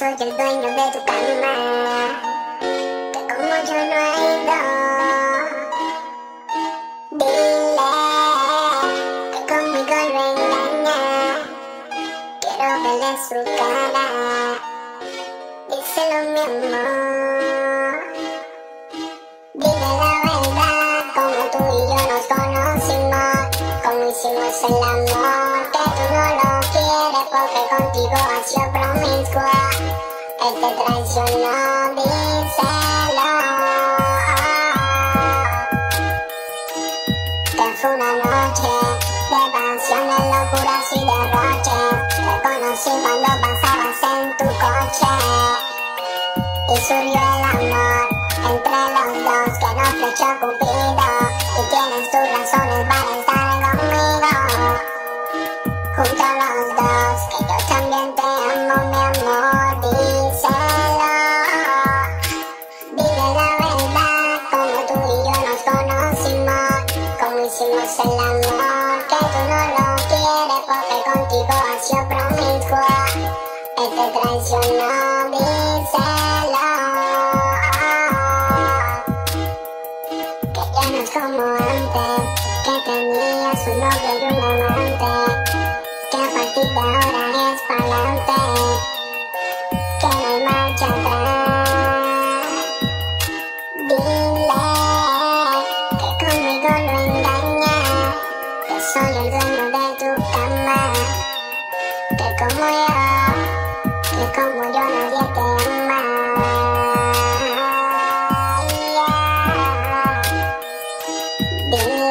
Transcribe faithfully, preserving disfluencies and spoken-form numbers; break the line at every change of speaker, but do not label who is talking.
soy el dueño de tu cama, que como yo no he ido. Dile que conmigo lo engaña, quiero verle su cara. Díselo, mi amor. Dime la verdad, como tú y yo nos conocimos, como hicimos el amor, que tú no lo quieres porque contigo ha sido promiscua. Él te traicionó, díselo. Que fue una noche de pasiones, locuras y derroches. Te conocí cuando pasabas en tu coche y surgió el amor entre los dos que nos flechó Cupido. Y tienes tus razones para estar conmigo, junto a los dos, que yo también te amo, mi amor. Díselo, dile la verdad, como tú y yo nos conocimos, como hicimos el amor, que tú no lo quieres porque contigo ha sido promiscua. Él te traicionó, díselo. Que ya no es como antes, que tenías un novio y un amante, que a partir de ahora es pa'lante, que no hay marcha atrás. Dile que conmigo lo engaña, que soy el dueño de tu cama, que como yo, que como yo nadie te ama. Yeah. Dile